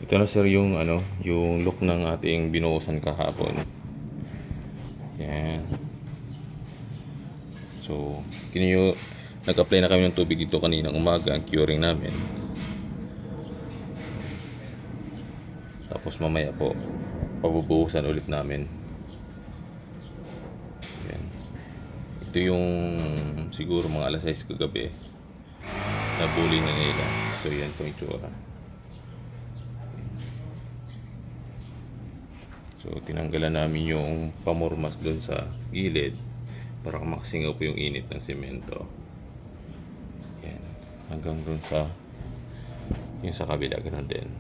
Ito na sir yung yung look ng ating binuhusan kahapon. Yan. So, nag-apply na kami ng tubig dito kaninang umaga, ang curing namin. Tapos mamaya po, pabubuhusan ulit namin. Yan. Ito yung siguro mga alas 6 kagabi. Nabuli na nila. So, yan po yung tsura. So, tinanggalan namin yung pamormas doon sa gilid para makasingaw po yung init ng semento. Yan. Hanggang doon sa yung sa kabila, ganun din.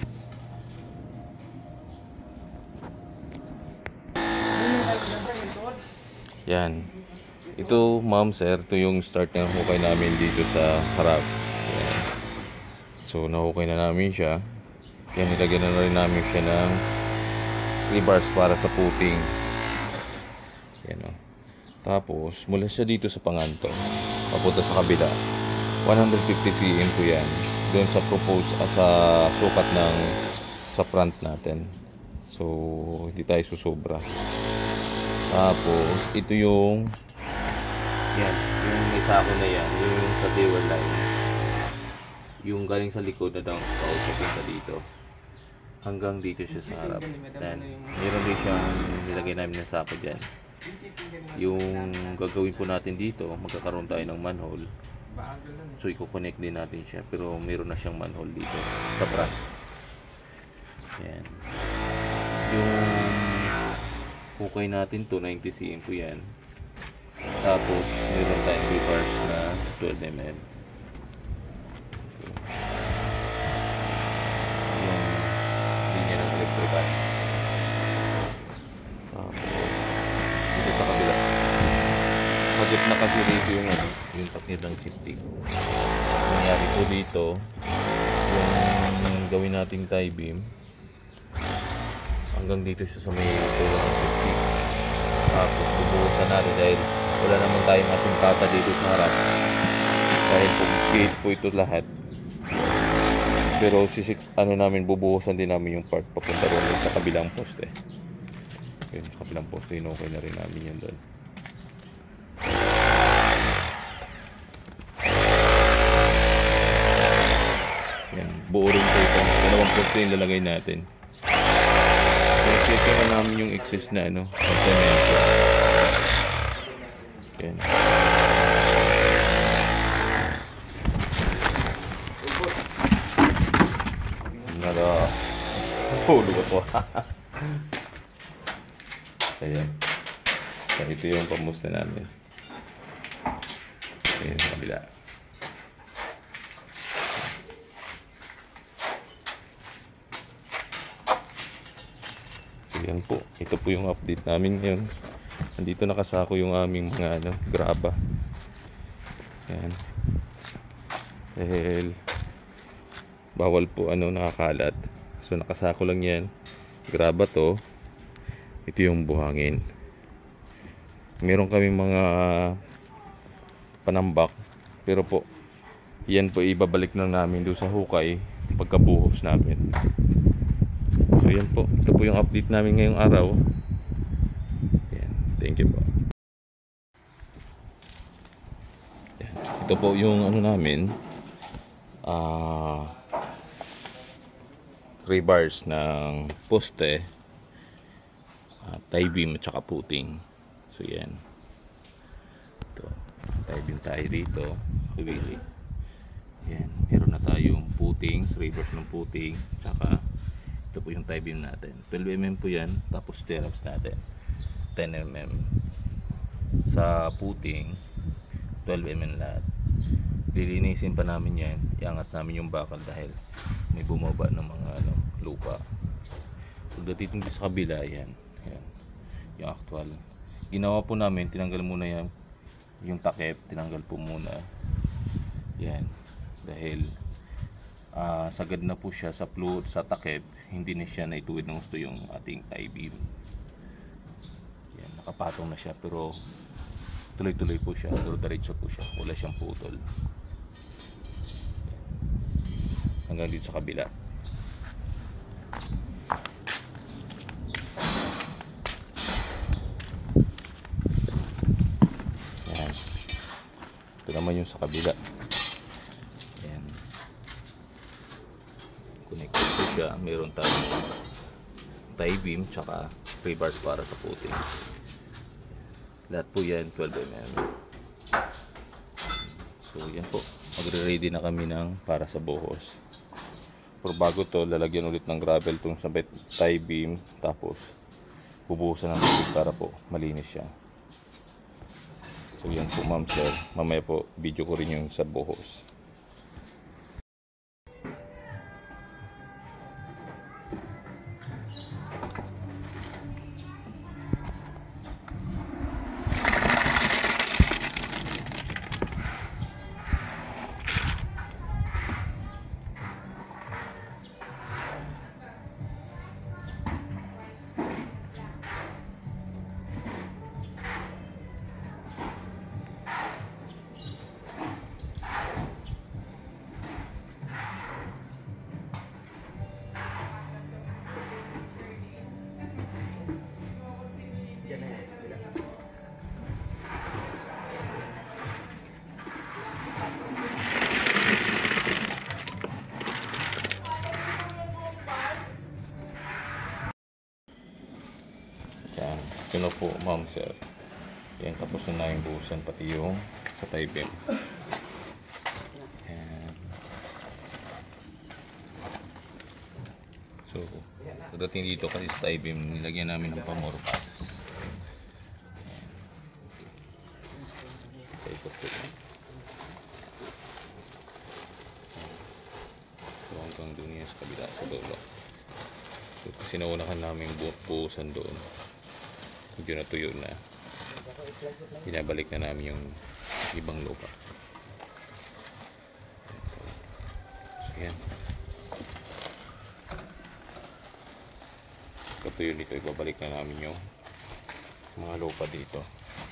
Yan. Ito, ma'am, sir, ito yung start ng hukay namin dito sa harap. Yan. So, nahukay na namin siya. Yan, nilagyan na rin namin siya ng rebars para sa footings. Yan o. Tapos, mula siya dito sa panganto, papunta sa kabila. 150 cm po yan. Doon sa sa sukat ng sa front natin. So, hindi tayo susobra. Tapos, ito yung yan, yung may sako na yan, yung sa dewar line. Yung galing sa likod na downspout papunta dito. Hanggang dito siya sa harap. Then, meron din siyang nilagay namin ng sako dyan. Yung gagawin po natin dito, magkakaroon tayo ng manhole. So, i-connect din natin siya. Pero meron na siyang manhole dito sa front. Yan. Yung hukay natin to 90 cm po yan. Tapos, meron tayong rebars na 12 mm. Dito sa kabila hagip na kasi dito yung taknit ng shifting. Nangyari po dito yung gawin nating tie beam hanggang dito siya sa may ulo ng shifting. Tapos bubuhusan natin dahil wala naman tayong asintata dito sa harap dahil po gate po ito lahat. Pero namin, bubuhusan din namin yung part papunta ron sa kabilang poste. Yun, sa kabilang poste, okay na rin namin yun doon. Yan, buo rin po ito. Dalawang poste yung lalagay natin. So, check na namin yung excess na cemento. Yan. Hulog ako. Ayan. So, ito yung pamusta namin. Ayan sa kabila. So yan po. Ito po yung update namin ngayon. Nandito nakasako yung aming mga graba. Ayan. Dahil bawal po nakakalat. So nakasako lang yan. Graba to. Ito yung buhangin. Meron kami mga panambak. Pero po, yan po ibabalik na namin doon sa hukay pagkabuhos namin. So yan po. Ito po yung update namin ngayong araw. Yan. Thank you po. Yan. Ito po yung namin. Rebars ng poste, tie beam at saka footing. So yan. Ito, tie beam tayo dito. Really. Yan, meron na tayong footing, rebars ng footing, saka ito po yung tie beam natin. 12 mm po yan, tapos stirrups natin 10 mm. Sa footing 12 mm lahat. Lilinisin pa namin yan, iangat namin yung bakal dahil may bumaba ng mga lupa. Pagdating dito sa kabila, yan yung actual ginawa po namin, tinanggal muna yung takip, tinanggal po muna yan dahil sagad na po siya sa fluid sa takip, hindi na siya naituwid ng gusto yung ating tie beam. Yan, nakapatong na siya pero tuloy-tuloy po siya, diretso po siya, wala siyang putol. Hanggang dito sa kabila. naman yung sa kabila. Ayan. Connected po siya. Meron tayong tie beam tsaka rebars para sa puting. Lahat po yan 12mm. So yan po, magre-ready na kami ng para sa buhos. Pero bago to, lalagyan ulit ng gravel tong sa tie beam, tapos bubuhusan ng tubig para po malinis siya. So yan po ma'am sir, mamaya po video ko rin yung sa buhos. Yan, yun na po ma'am sir. Yan, tapos na yung buhusan pati yung sa tie beam. Yan. So, pagdating dito kasi sa tie beam, nilagyan namin ng pamorpas. Okay, ito po. So, hanggang doon yan sa kabila, sa dulo. So, kasi naunahan namin buhusan doon. Medyo natuyo na, binabalik na namin yung ibang lupa. So yan, katuyo dito, ibabalik na namin yung mga lupa dito.